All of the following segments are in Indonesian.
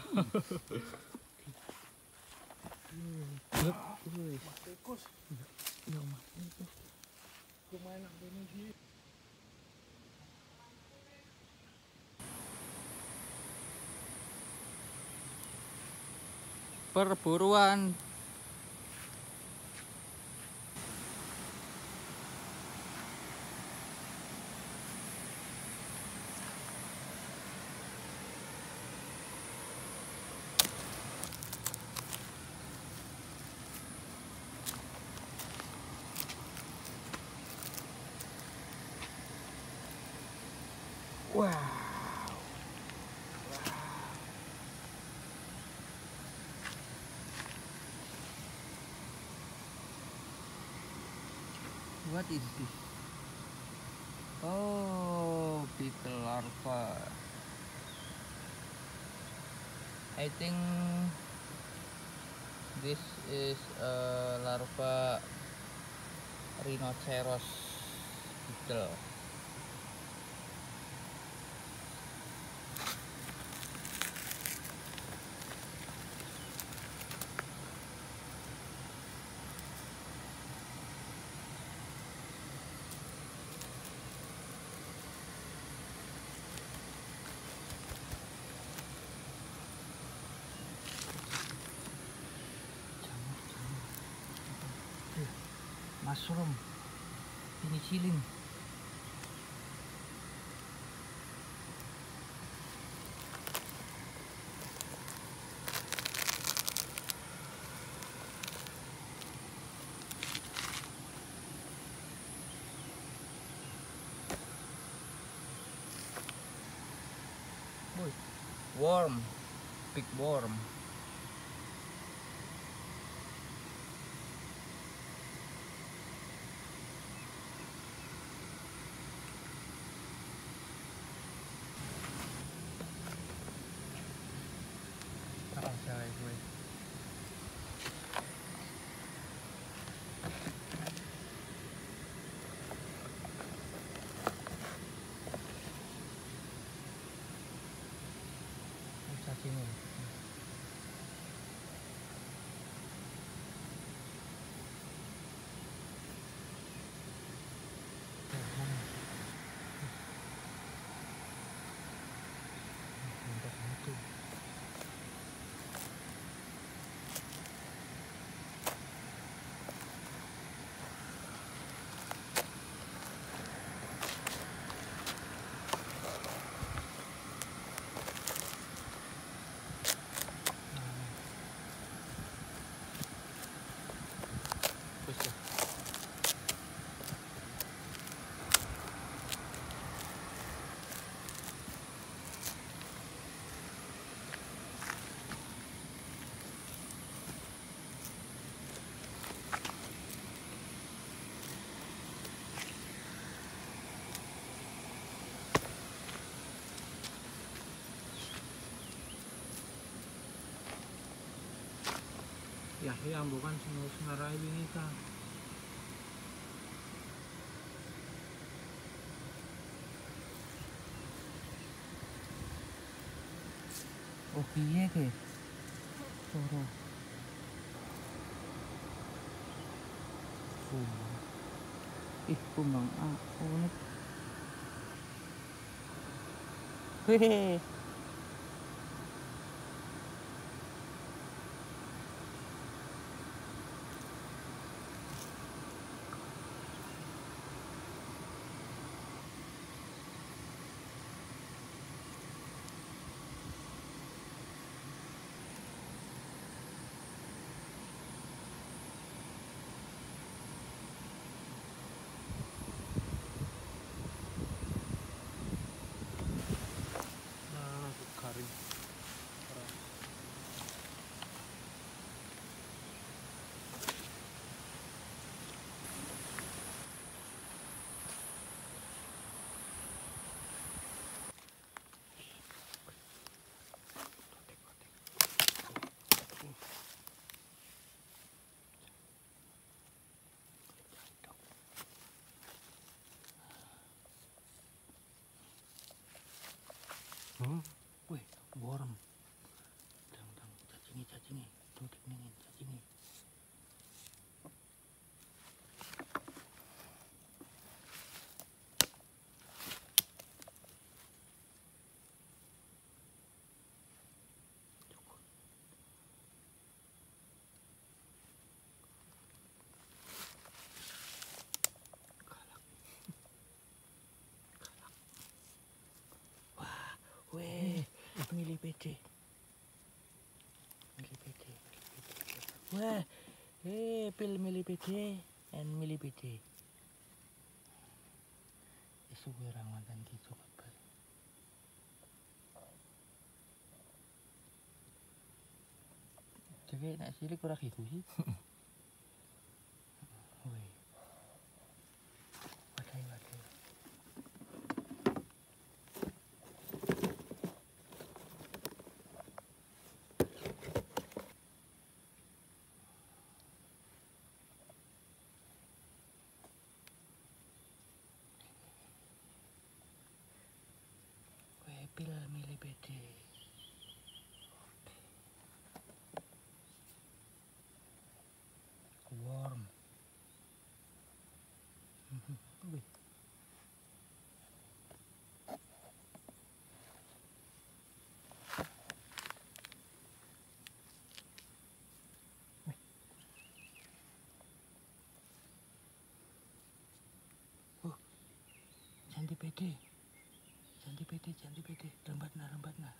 Tikus. Iya mah itu. Lumayan aku ini sih. Perburuan. Wah. What is this? Oh, beetle larva. I think this is a larva rhinoceros beetle. Mushroom, penicillin. Worm, big worm. Gue. Sini. Ya, yang bukan sengarai ini kan. Oh piye ke? Coro. Kumbang unik. Hehehe. Wih, worm. tuh dingin ini. Weh, milih PD. Wah, pil milih PD and milih PD. Isu orang mantan gitu kan. Jadi nak cilik kurang gitu sih. Weh. Wadai. Pil milih PD. Worm. Wih. Jangan di PD. Lambat nah.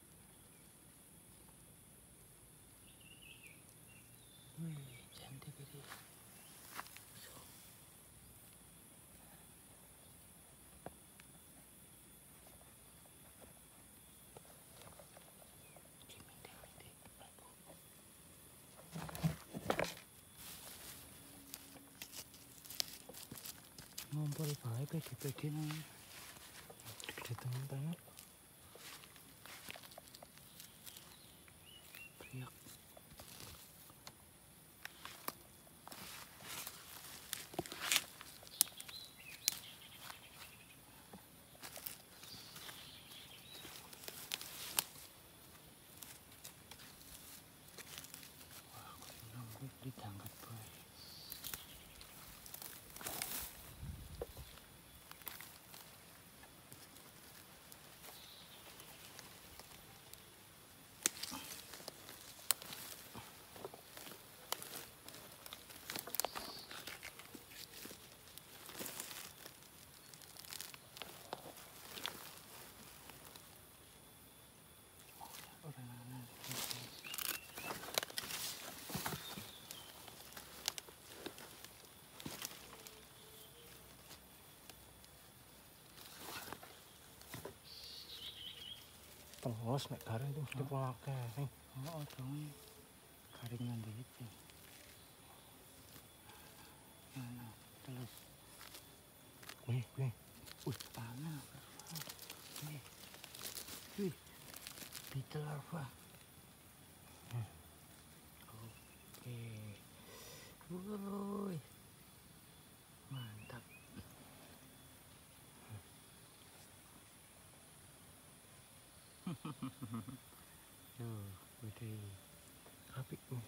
Wih, jangan di PD. Ngumpul bae PD nang gede temen banget. Teriak. Wah, kok ditangkap bae. Tengos nek garing itu mesti pemakai sing. Oh, dong. Garingan gitu. Mana? Terus. Wih. Panas. Wih. Beetle larva. Oke. Wuih. Mantap. Tuh, udah Apik nih.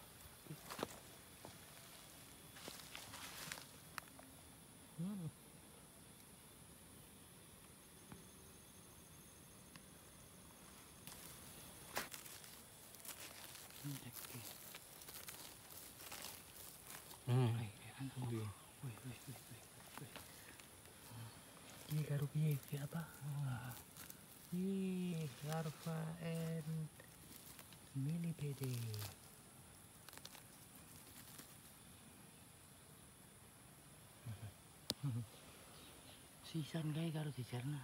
Ini karo piye apa? Ih, larva and millipede. Sisan kae karo dijarna.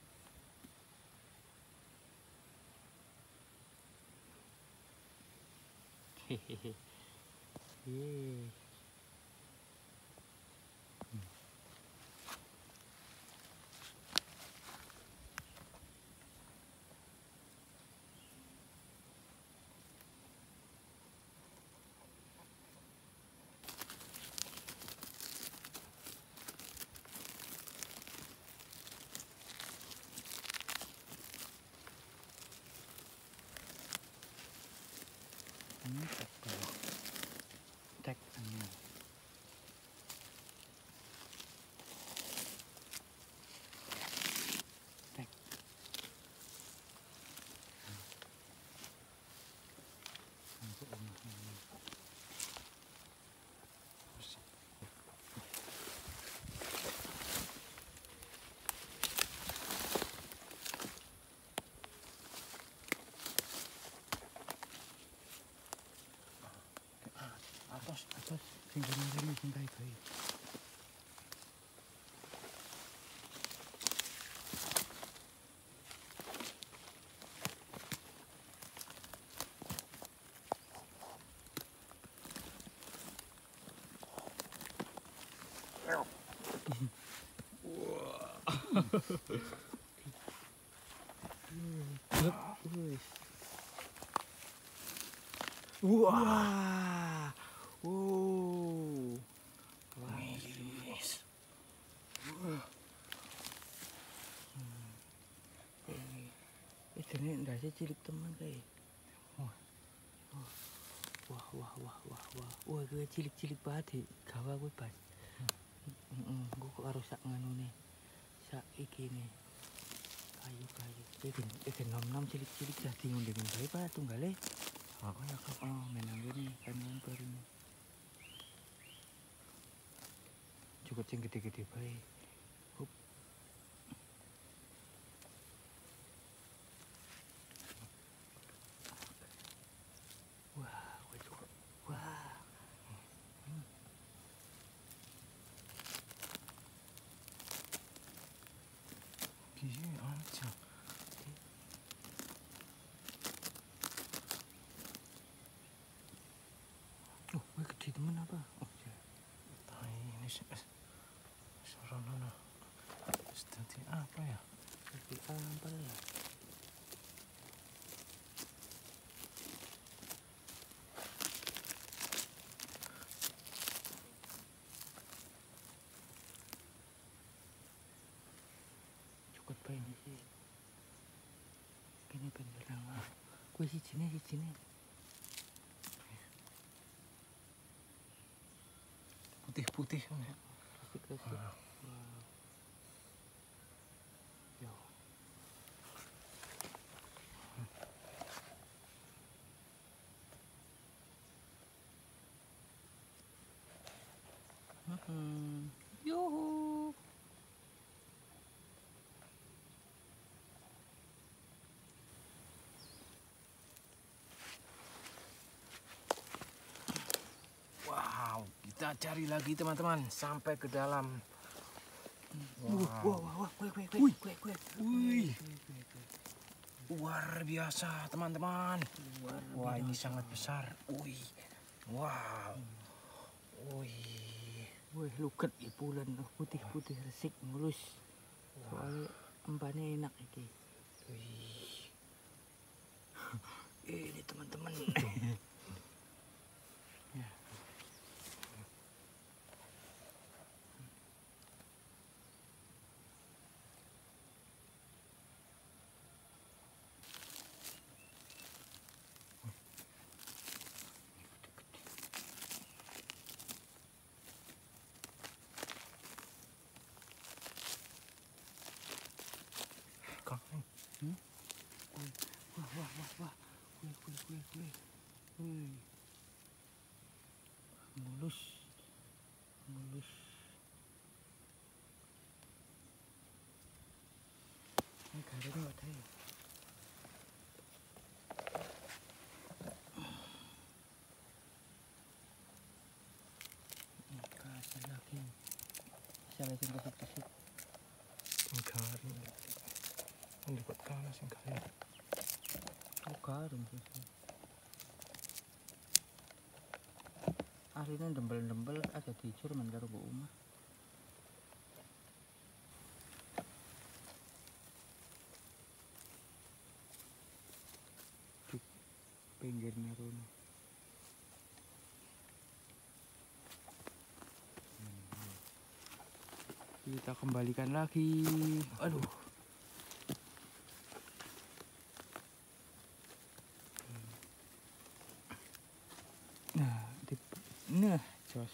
Hehehe. Yeay. Cek ini. Cek. Untuk rumah ini. Atas singgungan ini cintai baik. Wah. Yes. Ini ndase cilik teman kayak. Wah, gue cilik-cilik banget gawa gue pas. Gue kok harus sak nganune. Sak iki nih. Kayu. Iki nom-nom cilik-cilik jadi ngundingin bae Pak tunggale. Oh ya kok menang gini kan baru ini. Cukup sing gede-gede bae. Hup. Wah. Gini aja. Wah gede temen apa? Ini sarana. Seperti apa ya? Seperti apa ya? Cukup banyak sih. Ini bener nama. Gue si sini. Putih. Klasik. Wow. Yo. Yuhu. Wow, kita cari lagi teman-teman sampai ke dalam. Wow. Wih. Luar biasa teman-teman. Wah, ini sangat besar. Wih. Wow. Wih, luket ya bulan putih resik mulus. Soalnya empane enak iki. Wih. Ini teman-teman. Ya. Wah. Wih. Mulus. Ini garing enggak ada. Kasih lagi. Salah sing kesik. Garing. Ini buat kalah sing garing. Garing sih. Akhirnya dembel ada dicur men karo Bu Uma. Di pinggir narun. Kita kembalikan lagi. Aduh. Nah, jos.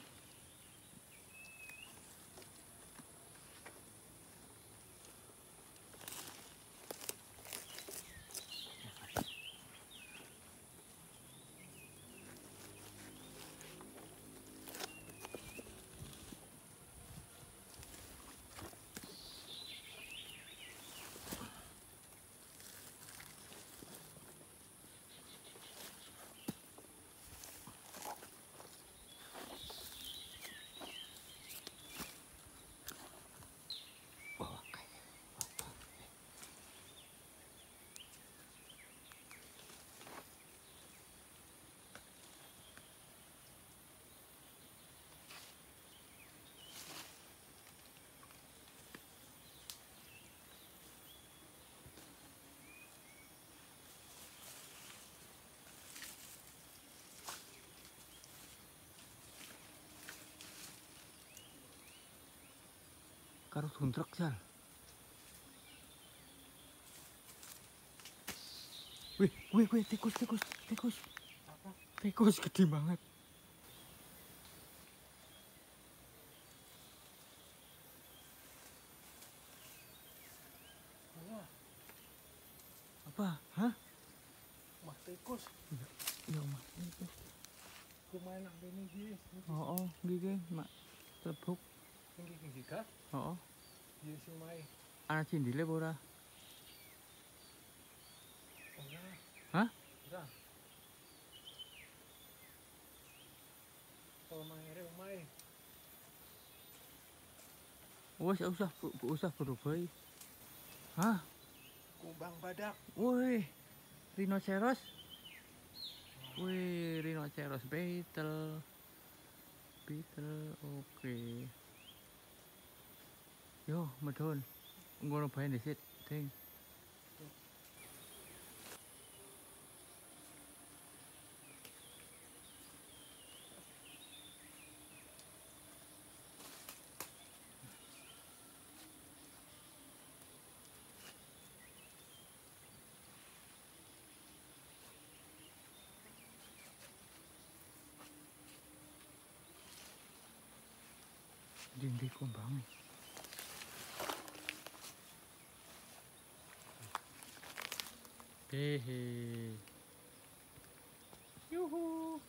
Karo suntrek sal. Wih, tikus. Apa? Tikus gede banget. Wah, Apa? Hah? mah tikus. Ya, Mak. Kumain nak ini guys. Oh, gigi, Mak. Telebuk. Tinggi kah? Oh, Dia sumai. ana cindile apa ora? Ora. Hah? Ora. Kalau mangere umai. Wes usah berubah. Hah? Kumbang badak. Wih, rhinoceros. Wih, rhinoceros beetle. Oke. Yo, medhun. Ngono bae dhisik, Ding. Ndi kumbange. Hehe. Yuhu.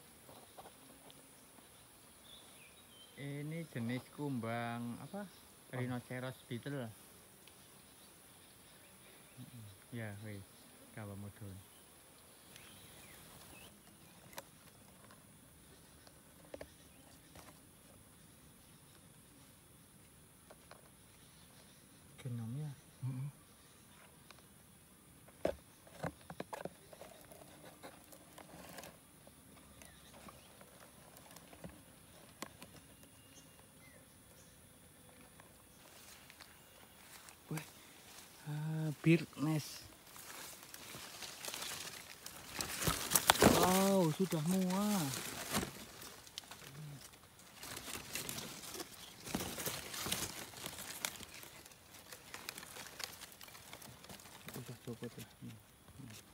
Ini jenis kumbang apa? Rhinoceros beetle. Ya, wis. Kawa mudhun. Genomnya. Bird nest. Wow, sudah muak. Udah copot lah.